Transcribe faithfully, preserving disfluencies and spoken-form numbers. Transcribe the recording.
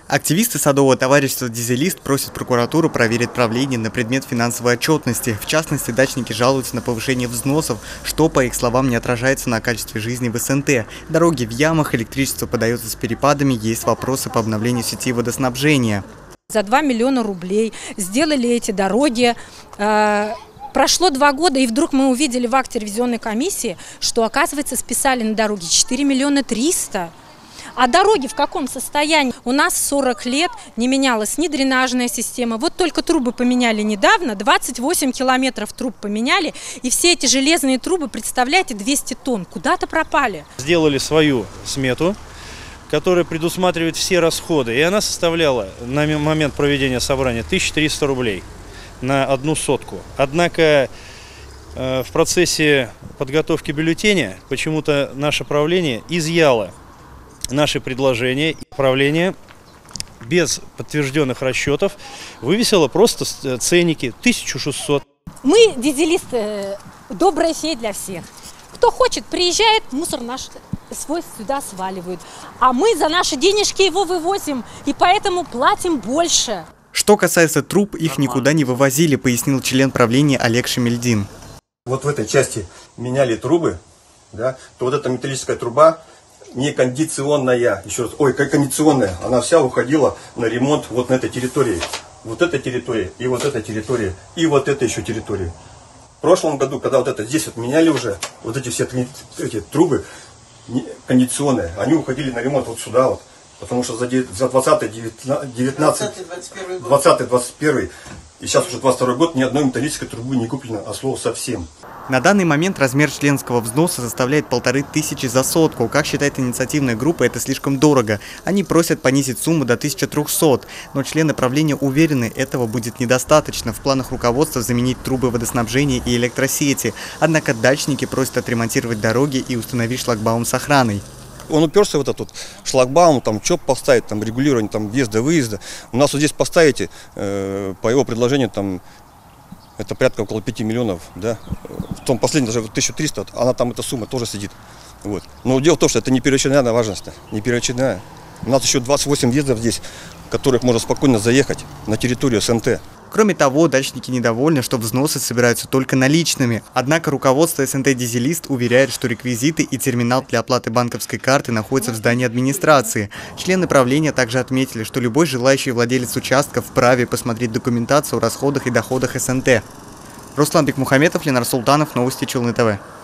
Активисты садового товарищества «Дизелист» просят прокуратуру проверить правление на предмет финансовой отчетности. В частности, дачники жалуются на повышение взносов, что, по их словам, не отражается на качестве жизни в СНТ. Дороги в ямах, электричество подается с перепадами, есть вопросы по обновлению сети водоснабжения. За два миллиона рублей сделали эти дороги. Прошло два года, и вдруг мы увидели в акте ревизионной комиссии, что, оказывается, списали на дороги четыре миллиона триста. А дороги в каком состоянии? У нас сорок лет не менялась ни дренажная система. Вот только трубы поменяли недавно, двадцать восемь километров труб поменяли. И все эти железные трубы, представляете, двести тонн, куда-то пропали. Сделали свою смету, которая предусматривает все расходы. И она составляла на момент проведения собрания тысячу триста рублей на одну сотку. Однако э, в процессе подготовки бюллетеня почему-то наше правление изъяло наши предложения, и правление без подтвержденных расчетов вывесило просто ценники тысячу шестьсот. Мы, дизелисты, добрая фея для всех. Кто хочет, приезжает, мусор наш свой сюда сваливают. А мы за наши денежки его вывозим, и поэтому платим больше. Что касается труб, их никуда не вывозили, пояснил член правления Олег Шамильдин. Вот в этой части меняли трубы, да, то вот эта металлическая труба не кондиционная, еще раз, ой, как кондиционная, она вся уходила на ремонт вот на этой территории. Вот эта территория, и вот эта территория, и вот эта еще территория. В прошлом году, когда вот это здесь вот меняли уже, вот эти все эти трубы кондиционные, они уходили на ремонт вот сюда вот. Потому что за двадцатый, девятнадцатый, двадцатый, двадцать первый и сейчас уже двадцать второй год ни одной металлической трубы не куплено, а слово совсем. На данный момент размер членского взноса составляет полторы тысячи за сотку. Как считает инициативная группа, это слишком дорого. Они просят понизить сумму до тысячи трёхсот. Но члены правления уверены, этого будет недостаточно. В планах руководства заменить трубы водоснабжения и электросети. Однако дачники просят отремонтировать дороги и установить шлагбаум с охраной. Он уперся в этот вот шлагбаум, там ЧОП поставить, там регулирование там въезда-выезда. У нас вот здесь поставите, э, по его предложению, там это порядка около пяти миллионов, да. В том последнем даже тысяча триста, она там, эта сумма тоже сидит. Вот. Но дело в том, что это не первоочередная важность, не первоочередная. У нас еще двадцать восемь въездов здесь, в которых можно спокойно заехать на территорию СНТ. Кроме того, дачники недовольны, что взносы собираются только наличными. Однако руководство СНТ «Дизелист» уверяет, что реквизиты и терминал для оплаты банковской карты находятся в здании администрации. Члены правления также отметили, что любой желающий владелец участка вправе посмотреть документацию о расходах и доходах СНТ. Руслан Бекмухаметов, Ленар Султанов, Новости Челны ТВ.